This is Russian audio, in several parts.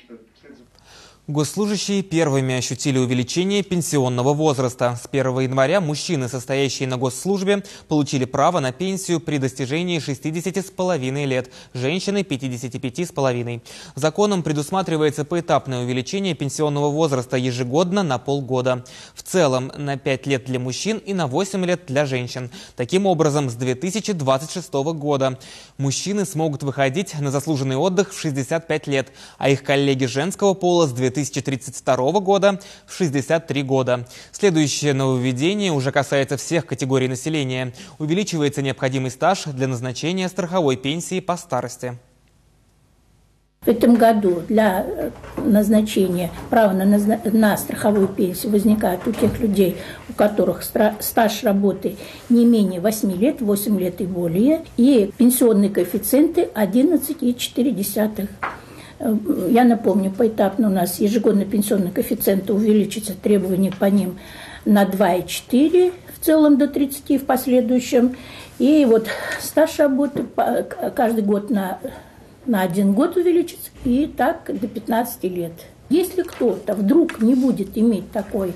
Госслужащие первыми ощутили увеличение пенсионного возраста. С 1 января мужчины, состоящие на госслужбе, получили право на пенсию при достижении 60,5 лет, женщины – 55,5. Законом предусматривается поэтапное увеличение пенсионного возраста ежегодно на полгода. В целом на 5 лет для мужчин и на 8 лет для женщин. Таким образом, с 2026 года мужчины смогут выходить на заслуженный отдых в 65 лет, а их коллеги женского пола с 2032 года в 63 года. Следующее нововведение уже касается всех категорий населения. Увеличивается необходимый стаж для назначения страховой пенсии по старости. В этом году для назначения права на страховую пенсию возникает у тех людей, у которых стаж работы не менее 8 лет, 8 лет и более, и пенсионные коэффициенты 11,4. Я напомню, поэтапно у нас ежегодно пенсионные коэффициенты увеличатся, требования по ним на 2,4 в целом до 30 в последующем. И вот стаж работы каждый год на 1 год увеличится, и так до 15 лет. Если кто-то вдруг не будет иметь такой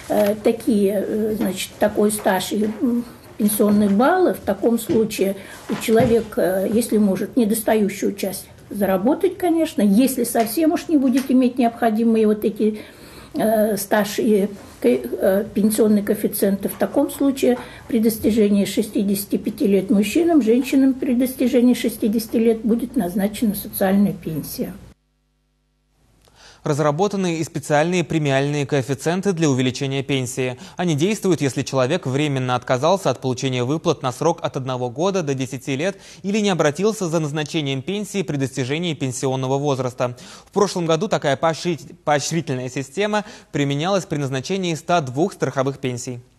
стаж и пенсионные баллы, в таком случае у человека, если может недостающую часть заработать, конечно, если совсем уж не будет иметь необходимые вот эти стаж и пенсионные коэффициенты, в таком случае при достижении 65 лет мужчинам, женщинам при достижении 60 лет будет назначена социальная пенсия. Разработаны и специальные премиальные коэффициенты для увеличения пенсии. Они действуют, если человек временно отказался от получения выплат на срок от 1 года до 10 лет или не обратился за назначением пенсии при достижении пенсионного возраста. В прошлом году такая поощрительная система применялась при назначении 102 страховых пенсий.